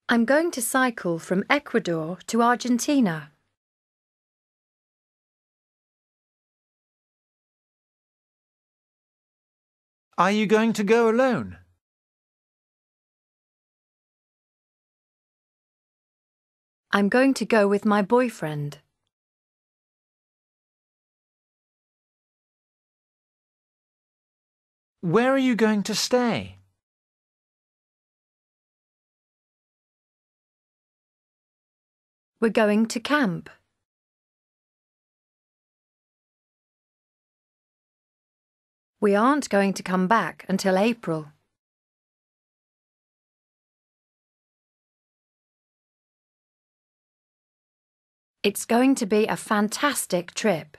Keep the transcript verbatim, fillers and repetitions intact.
I'm going to cycle from Ecuador to Argentina. Are you going to go alone? I'm going to go with my boyfriend. Where are you going to stay? We're going to camp. We aren't going to come back until April. It's going to be a fantastic trip.